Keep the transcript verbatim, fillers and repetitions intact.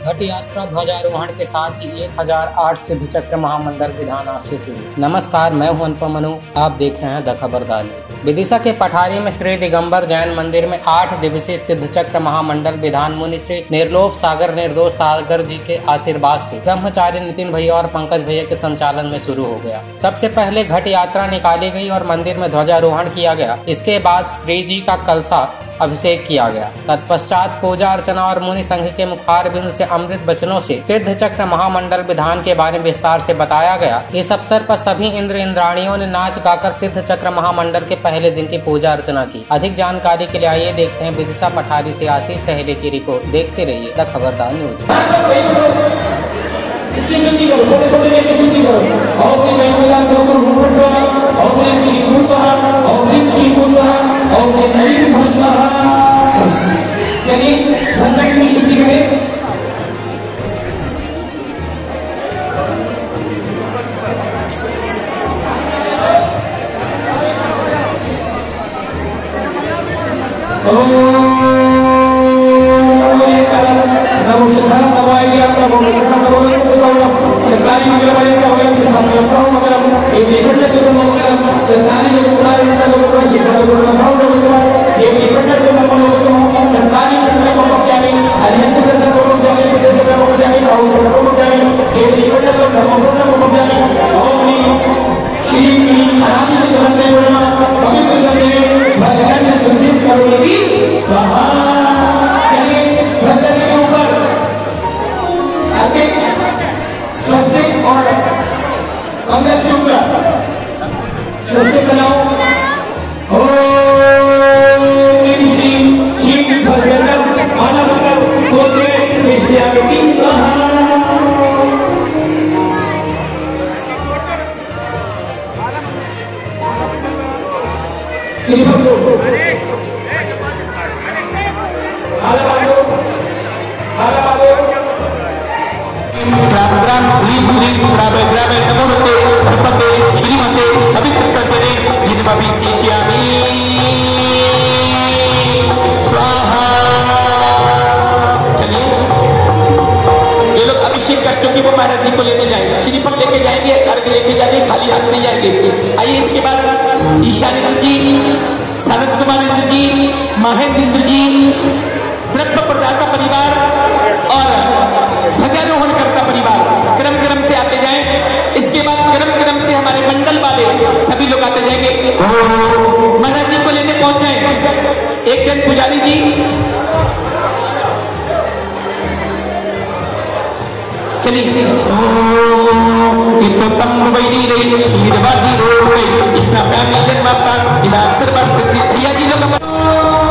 घट यात्रा ध्वजारोहण के साथ ही एक हजार आठ सिद्ध चक्र महामंडल विधान आज से शुरू। नमस्कार, मैं हूं अनुपम मनु, आप देख रहे हैं द खबरदार। विदिशा के पठारी में श्री दिगंबर जैन मंदिर में आठ दिवसीय सिद्ध चक्र महामंडल विधान मुनि श्री निर्लोभ सागर निर्दोष सागर जी के आशीर्वाद से ब्रह्मचारी नितिन भैया और पंकज भैया के संचालन में शुरू हो गया। सबसे पहले घट यात्रा निकाली गई और मंदिर में ध्वजारोहण किया गया। इसके बाद श्री जी का कलशा अभिषेक किया गया। तत्पश्चात पूजा अर्चना और मुनि संघ के मुखार बिंदु से अमृत वचनों से सिद्ध चक्र महामंडल विधान के बारे में विस्तार से बताया गया। इस अवसर पर सभी इंद्र इंद्राणियों ने नाच गाकर सिद्ध चक्र महामंडल के पहले दिन की पूजा अर्चना की। अधिक जानकारी के लिए आइए देखते हैं विदिशा पठारी से आशीष सहेले की रिपोर्ट। देखते रहिए द खबरदार न्यूज। को लेके जाएंगे, श्रीफल लेके जाएंगे, अर्घ लेके जाएंगे, खाली हाथ नहीं जाएंगे। आइए इसके बाद ईशान इंद्र जी, सनत कुमार इंद्र जी, महेंद्र इंद्र जी, द्रव्य प्रदाता परिवार और ध्वजारोहण करता परिवार क्रम क्रम से आते जाएं। इसके बाद क्रम क्रम से हमारे मंडल वाले सभी लोग आते जाएंगे। महाराज जी को लेने पहुंच जाए। एक जन पुजारी जी, चलिए तीर्थोत्तम वैरी रे क्षीरवादी रोड इसका प्यामी जन्म पर विधान सर्वन सिद्धि भैया जी लोग